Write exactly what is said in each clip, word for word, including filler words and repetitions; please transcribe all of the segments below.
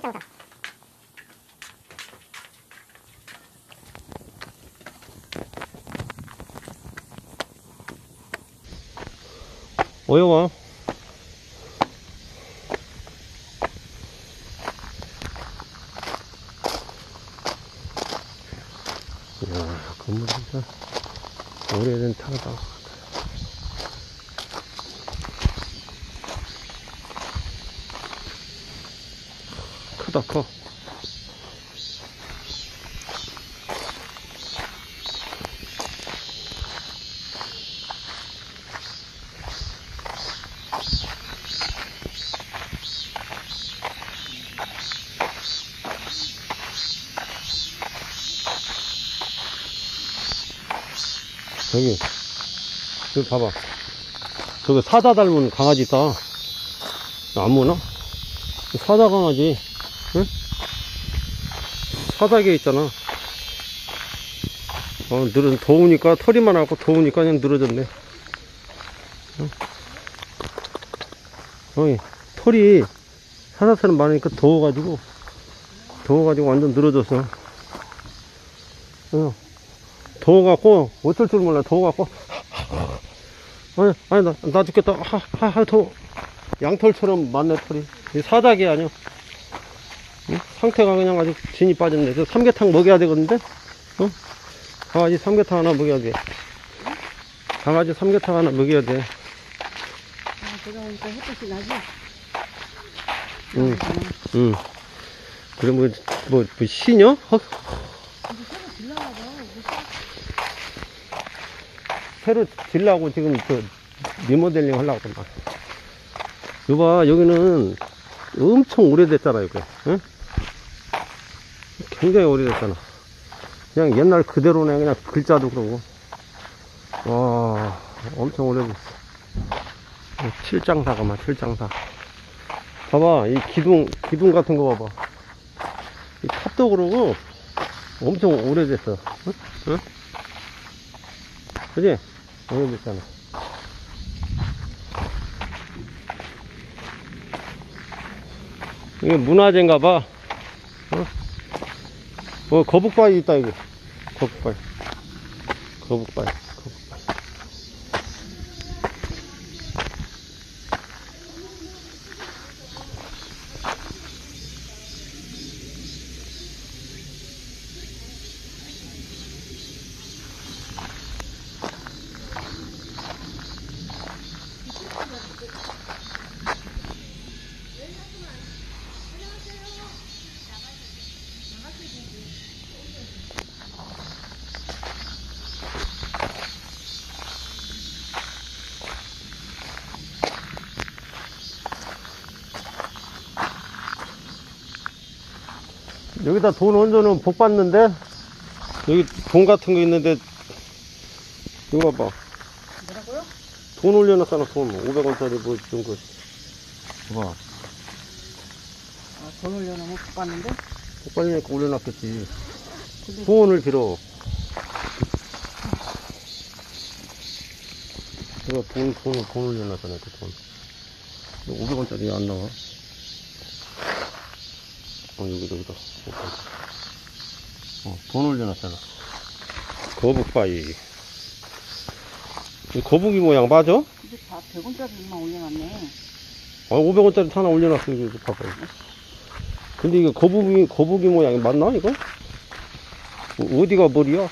짱짱짱. 어여와. 이야, 건물 진짜 오래된 타다. 크다, 커. 저기, 저기 봐봐. 저기 사자 닮은 강아지 있다. 안 무나? 사자 강아지. 응? 사자개 있잖아. 어, 늘은, 더우니까, 털이만 하고 더우니까 그냥 늘어졌네. 응? 어이, 털이 사자처럼 많으니까 더워가지고, 더워가지고 완전 늘어졌어. 어. 더워갖고, 어쩔 줄 몰라, 더워갖고. 아니, 아니, 나, 나 죽겠다. 하, 하, 하, 더워. 양털처럼 많네, 털이. 이 사자개 아니야. 응? 상태가 그냥 아주 진이 빠졌네. 저 삼계탕 먹여야 되거든요? 어? 강아지 삼계탕 하나 먹여야 돼. 강아지 삼계탕 하나 먹여야 돼. 아, 제가 보니까 햇빛이 나지? 응, 응. 그래, 뭐, 뭐, 뭐, 시녀? 어? 새로 질라고 지금 그 리모델링 하려고 막. 여봐, 여기는 엄청 오래됐잖아, 이거. 응? 굉장히 오래됐잖아. 그냥 옛날 그대로네, 그냥 글자도 그러고. 와, 엄청 오래됐어. 칠장사가 막, 칠장사. 봐봐, 이 기둥, 기둥 같은 거 봐봐. 이 탑도 그러고, 엄청 오래됐어. 응? 응? 그지? 오래됐잖아. 이게 문화재인가 봐. 어? 어, 거북바위 있다, 이거. 거북바위. 거북바위. 거북바위. 여기다 돈 얹어놓으면 복 받는데? 여기 돈 같은 거 있는데, 이거 봐봐. 뭐라고요? 돈 올려놨잖아, 돈. 오백 원짜리 뭐, 이런 거. 봐봐. 아, 돈 올려놓으면 복 받는데? 복 받으니까 올려놨겠지. 소원을 빌어. 이거 돈, 돈, 돈 올려놨잖아, 그 돈. 오백 원짜리 안 나와. 어, 여기, 여기다. 어, 돈 올려놨잖아. 거북바위. 이 거북이 모양 맞아? 이게 다 백 원짜리만 올려놨네. 아, 오백 원짜리 하나 올려놨어, 이거 봐봐요. 근데 이거 거북이, 거북이 모양이 맞나, 이거? 어디가 머리야?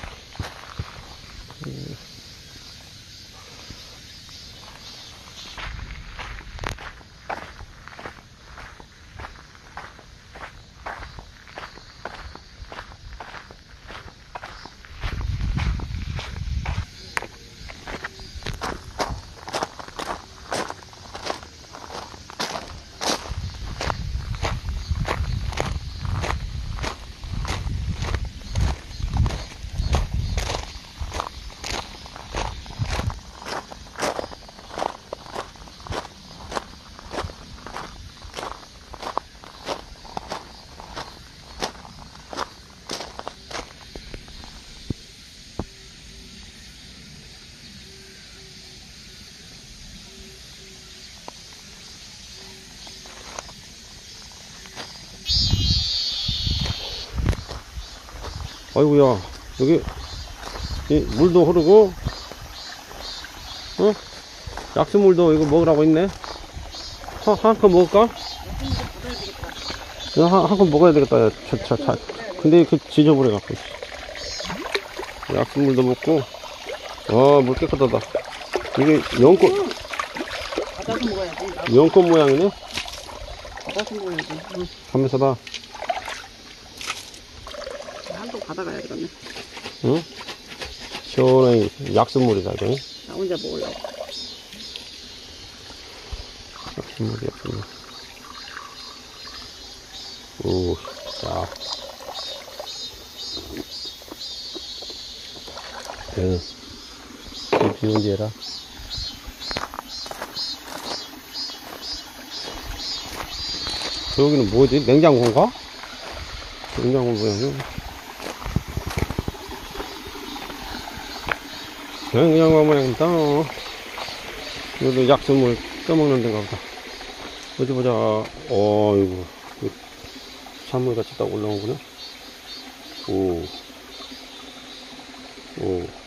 아이고야, 여기, 이 물도 흐르고, 어? 약수물도 이거 먹으라고 있네. 한, 한 컵 먹을까? 한, 한 컵 먹어야 되겠다. 야, 차, 차, 차. 근데 이렇게 지저분해 갖고. 약수물도 먹고. 아, 물 깨끗하다. 이게 연꽃, 받아서 먹어야지. 연꽃 모양이네? 받아서 먹어야지. 응. 가면서다. 한통 받아가야 되겠네. 응? 시원하게 약수물이다, 이거. 나 혼자 먹으려고. 약수물이, 약수물. 오, 자. 응. 비 온지 해라. 여기는 뭐지? 냉장고인가? 냉장고 모양이야. 냉장고 모양이다. 여기도 약수물 떠먹는 데인가 보다. 어디 보자. 어이구. 찬물 같이 딱 올라오구나. 오. 오.